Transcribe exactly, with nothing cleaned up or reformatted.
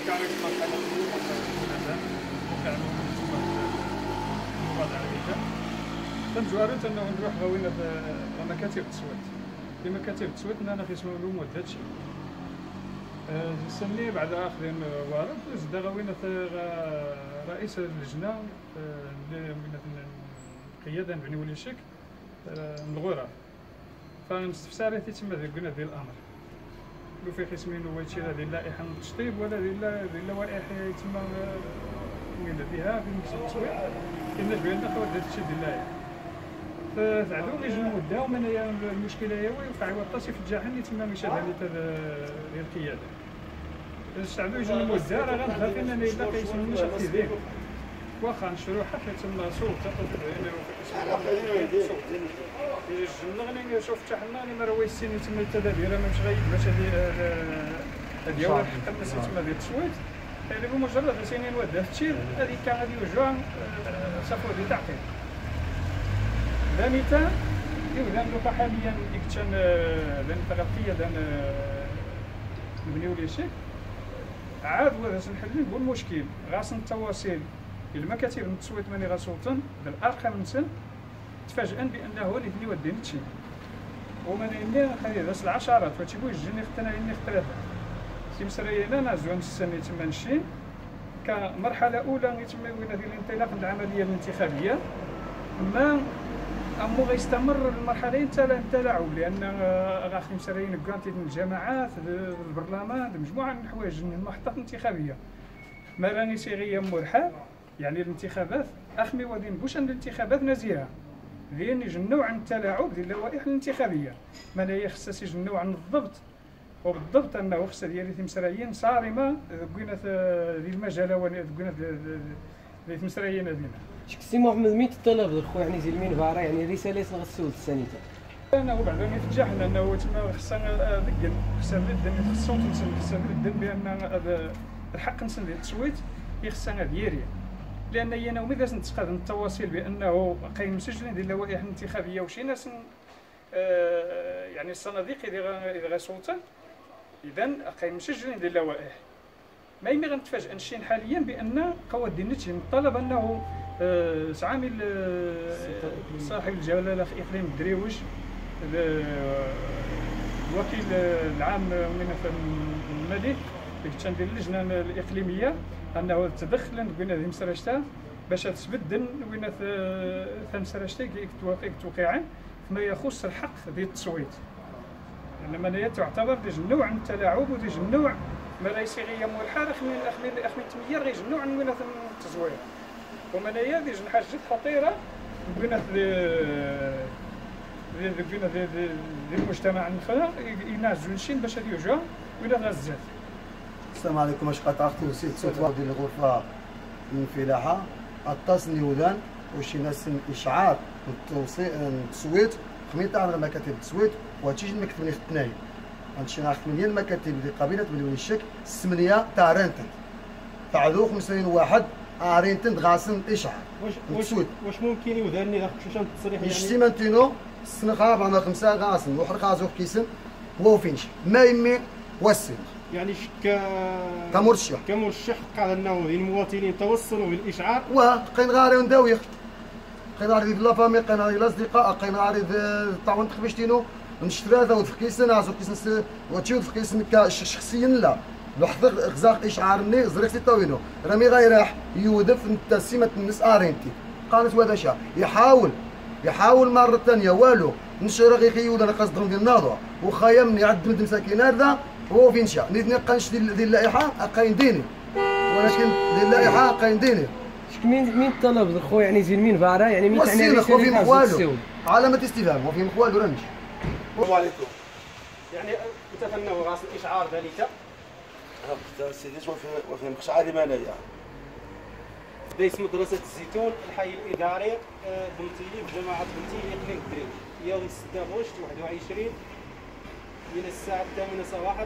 كارك مرحلة الأولى وكانوا المبادرة هذيك تنجوارو تنروح غاوينا في مكاتب التصويت. في مكاتب التصويت أنا كيسمعوا لهم هذا الشيء. سني بعد آخرين وارد زاد غاوينا رئيس اللجنة من القيادة بني ولي الشيك من الغرف. فنستفسر تيتم قلنا ديال الأمر. لو في خصمين هو يشير هذه اللائحة من التشطيب ولا هذه اللوائح يتم وين بها في مكتب التصويت كنا بأن خوات هذا الشيء ديال اللائحة. فعلو لجنة مدة ومن هي المشكلة هي ويوقع وطاسي في الجحيم يتم مشى هذه ديال القيادة. استعدوا لجنة مدة راه غنخاف أننا إلا كيسموني شخصي ذيك. واخا نشرو حفلة تما صوت الجنة شوف حتى حنا اللي ما راه وايسين يتم التدابير ماشي غايب باش هذه ديال حتى الناس تما ديال التصويت يعني بمجرد سنين ودا التشير هذه كان غادي يوجعوا صافو ديال التعقيد. ثانيا يبدا دوكا حاليا ديك كان لان التغطيه دان نبنيو لي شيك عاد باش نحل نقول المشكل غاصن التواصل المكاتب التصويت ماني غاسوطن بالارقام نسن تفاجئا بانه هو اللي بني ودين هادشي ومن هنا خلي راس العشرات فتيبو يجيني ختنا اني اختلافات سي مسرينا نازو نستني تما نشين كمرحله اولى يتم وين هذه الانطلاق العمليه الانتخابيه ما امو غيستمر المرحلين حتى التلاعب لان غاخي مسريين كانت الجماعات البرلمان مجموعه من الحوايج المحطات الانتخابيه ما راني صيغيه مرحله يعني الانتخابات اخمي ودين بوش ان الانتخابات نزيهه لان يجنوا عن التلاعب ديال اللوائح الانتخابيه ما هي خصها يجنوا عن الضبط وبالضبط انه خصها ديال التمسريين صارمه بقينا ذي المجال وقينا ذي التمسريين هذينا. سي محمد مين الطلب خويا يعني زي المين فارا يعني رساله غسول السانيتا انا وبعد يتجح لانه تما خصنا ذكر خصنا نبدا خصهم تنسن خصنا نبدا بان الحق نسن ديال التصويت خصنا ديالي لان انا وماذا نتقاد التواصل بانه قايم مسجلين ديال اللوائح الانتخابيه وشي ناس آه يعني الصناديق اللي غيصوتوا اذا قايم مسجلين ديال اللوائح ما يمي غنتفاجئ نشين حاليا بان قواد النتج طلب انه آه عامل آه صاحب الجلاله اقليم الدريوج الوكيل العام من الملك اللي كان ديال اللجنه الاقليميه انه تدخل بين هذه مسرشتا باش تبدل وين ثمسرشتا توافق توقيعا فيما يخص الحق ديال التصويت انما هي تعتبر ديج نوع من التلاعب وديج نوع ما لا صيغيه ملحه اخمي اخمي اخمي تميير غيج نوع من التصويت ومن هي ديج حاجه خطيره بين بين المجتمع النخلا ينازلوا نشين باش هذه يوجع ولا غزات. السلام عليكم. اش قطعتو سيت صوت ديال الغرفه الفلاحه اتصلني ودان وشي ناس اشعار التصويت خميطه على مكاتب التصويت وهادشي المكتب اللي خدناه هادشي راه ثمانيه المكاتب اللي قبيله بني ولي الشيك ثمانيه تاع رينتن تعدو خمسين واحد ارينتن غاسن اشعار واش واش ممكن يوداني داك شويه التصريح يعني يشتيمانتينو السنخه أربعة خمسة غاسن وحرق غازو كيسن هو فينش ما يمي وسن يعني ك كمرشح كمرشح قال انه المواطنين توصلوا بالاشعار واه قين غاري ونداويخ قين غاري في لافامي قين غاري الاصدقاء قين غاري طاون تخبشتينو نشتري هذا ود في كيسن عزو كيسن وتشوف في كيسن شخصيا لا لو حضر غزاق اشعار مني زريك سي طاوينو رامي غيراح يودف التسمه الناس ارينتي قالت هذا شا يحاول يحاول مره ثانيه والو نشر غير خيود انا قصدهم ديال الناظور وخايا من يعد مد مساكين هذا هو فين شا نيت نقنش ديال اللائحه قاين ديني ولكن ديال اللائحه قاين ديني مين مين طلب خويا يعني زين مين فارا يعني مين تعني رساله والو علامه استفهام وفي والو راه نمشي. السلام عليكم. يعني متفنه غاس الاشعار ذلك ها سيدي وفي وفي مقشعه لمنايا بدا اسم مدرسه الزيتون الحي الاداري بنتي بجماعه بنتي اقليم الدريوش يوم ستة غشت واحد وعشرين من الساعه الثامنة صباحا.